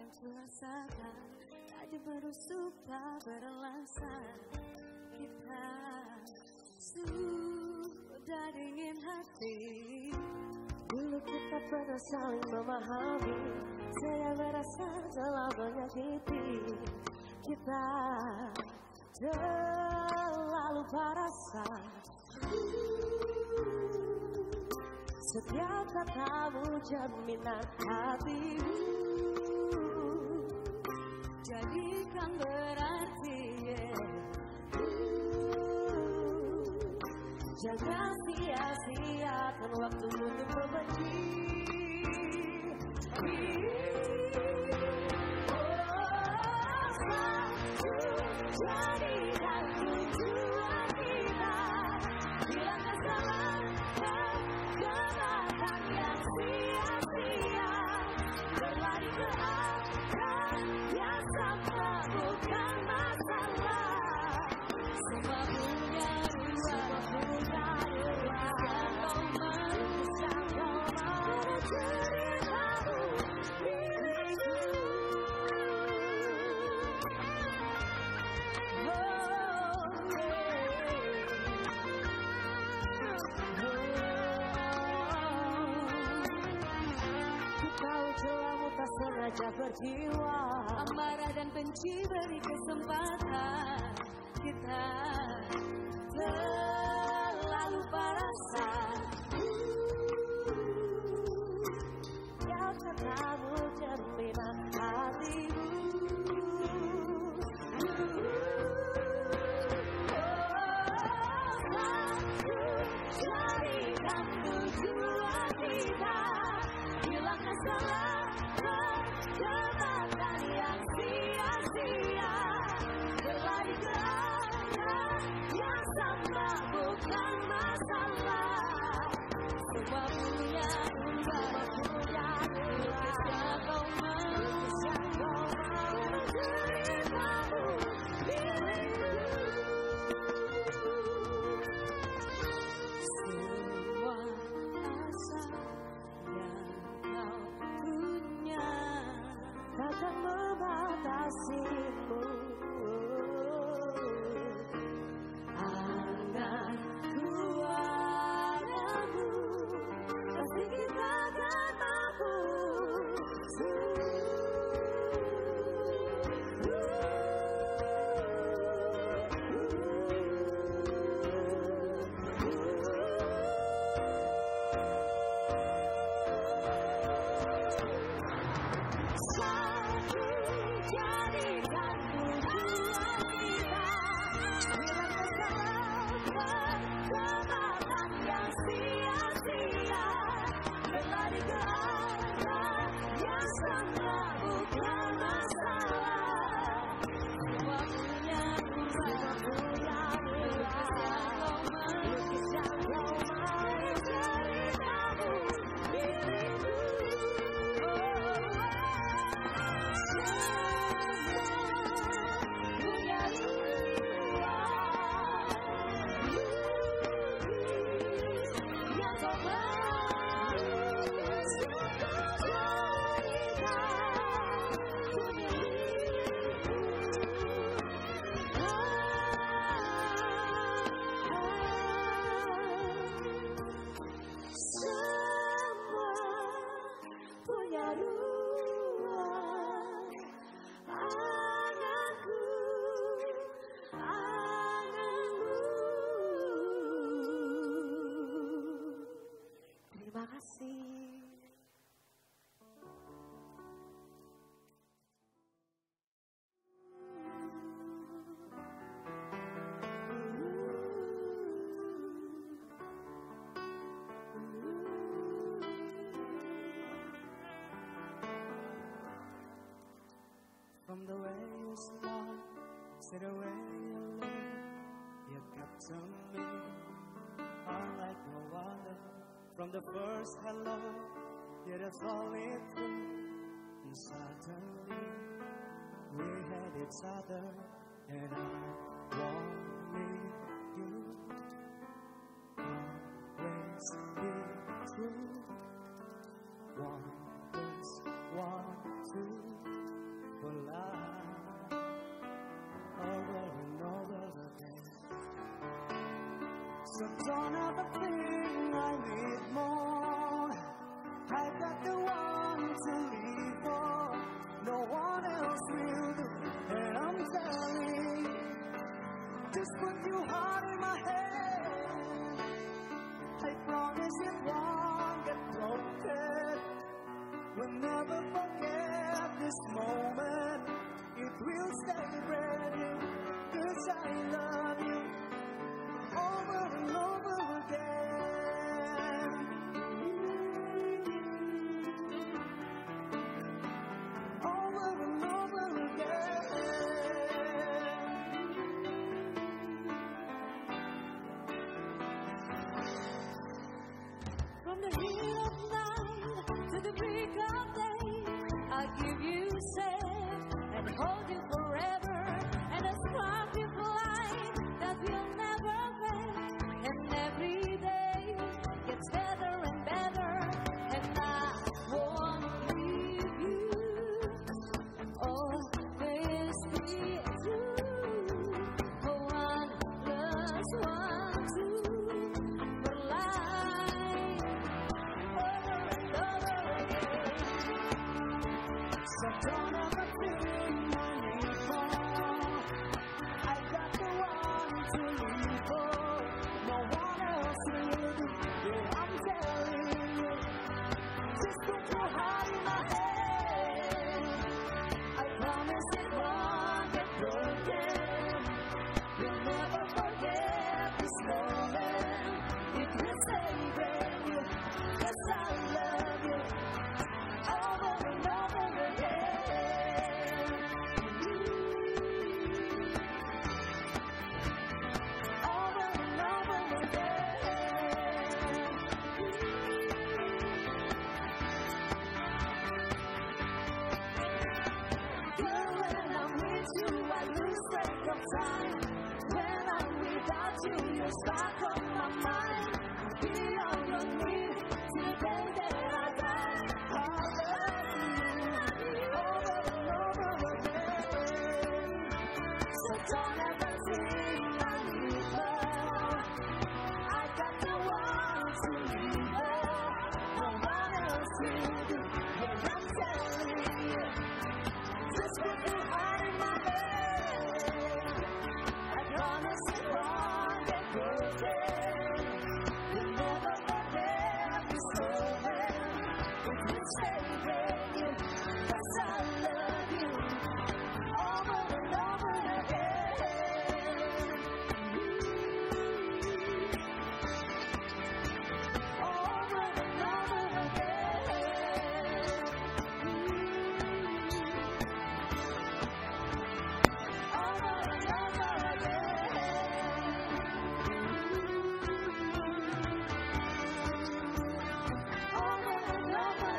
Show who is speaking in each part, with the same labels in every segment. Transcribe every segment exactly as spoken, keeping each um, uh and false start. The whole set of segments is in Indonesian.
Speaker 1: rasakan, tadi berusuk tak beralasan. Kita sudah dingin hati.
Speaker 2: Dulu kita pernah saling memahami, saya merasa telah menyakiti. Kita terlalu parasat. Setiap katamu jaminan hatimu,
Speaker 1: jadikan berarti, yeah.
Speaker 2: Jangan sia-siakan waktu untuk membenci. Oh, satu jadikan tujuan kita. Hilang kesalahan, kebaikan yang sia-sia. Berlari ke arah yang sama bukan masalah.
Speaker 1: Semua punya dua,
Speaker 2: punya dua.
Speaker 1: kau
Speaker 2: Bisa kau mau ceritamu milikku. Ku tahu celamu tak sengaja berjiwa.
Speaker 1: amarah dan benci beri kesempatan. Kita
Speaker 2: Terlalu parasat. Kau katamu jaminan hatimu. Jadikan tujuan kita. Hilang kesalahan, kebaikan yang sia-sia. Berlari ke arah yang sama bukan masalah.
Speaker 1: semua punya dua,
Speaker 2: Punya dua.
Speaker 1: lukis kau mau.
Speaker 2: Kau mau ceritamu milikku.
Speaker 1: Semua asa yang kau punya
Speaker 2: Takkan membatasimu. Anganku padamu, pasti kita akan mampu. Satu jadikan tujuan kita. Hilang kesalahan, kebaikan yang sia-sia. Berlari ke arah yang sama bukan masalah.
Speaker 1: semua punya dua,
Speaker 2: Punya dua. Lukis yang kau mau ceritamu milikku. Punya dua. Lukis yang kau mau cerita. Punya semua punya ruang. Anganku, anganmu. Terima kasih.
Speaker 3: From the way you smile to the way you look, you got to me unlike no other. From the first hello, you just all it through, and suddenly we had each other, and I wanted you. Always be true. One plus one, two. So don't ever think I need more. I got the one to live for. No one else will do. And I'm telling you, just put your heart in my hand. I promise it won't get broken. We'll never forget this moment. It will stay brand new. 'Cause I love you over and over again. Over and over again.
Speaker 1: From the heat of night to the break of day, I'll give you safe and hold you forever, and a spark of light that will never fade. And every day gets better and better, and I won't leave you. Always be true. One plus one, two for life, over and over again.
Speaker 3: So don't ever think I need more. I got the one to live for. No one else will do. Yeah, I'm telling you. Just put your heart in my hand. I promise it won't get broken. You'll never forget this moment. It will stay brand new. 'Cause I love you over and over again. Over and over again. Girl, when I'm with you, I lose track of time. When I'm without you, you're stuck on my mind. Be on your need till the day that I die. I love you over and over again. So don't ever think I need more. I got the one to live for. No one else will do. Yeah, I'm telling you. Just put your heart in my hand. I promise it won't get broken. You'll never forget this moment. It will stay brand new. 'Cause I love you over and over again. Over and over again. Over and over again. Over and over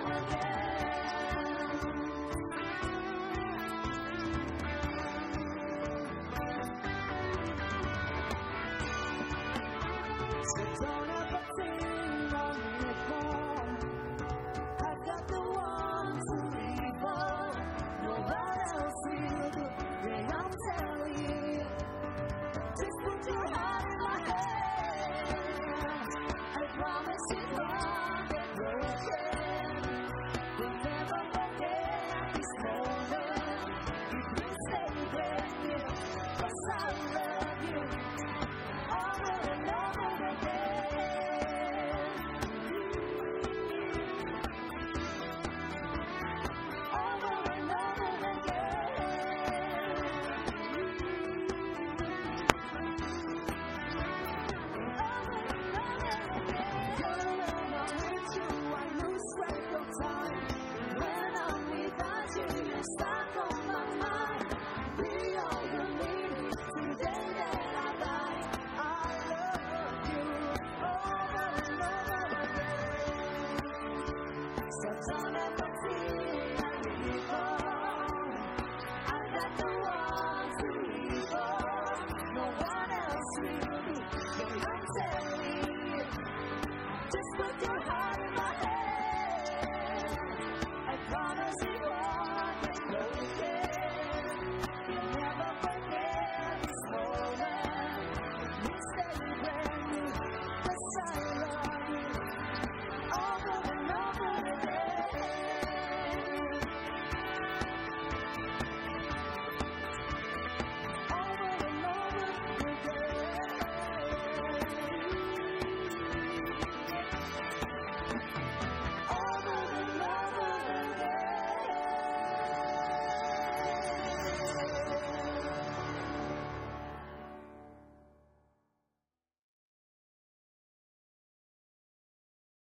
Speaker 3: again. So don't ever think I need more. I got the one to live for. No one else will do. Yeah, I'm telling you. Just put your heart in my hand. I promise it won't get broken. We'll never forget this moment. It will stay brand new. 'Cause I love you over and over again. Over and over again. Girl, when I'm with you, I lose track of time. When I'm without you, you're stuck on my mind. Be all you need till the day that I die. I love you over and over again. So don't ever think I need more. I got the one to live for. No one else will do. Yeah, I'm telling you. Just put your heart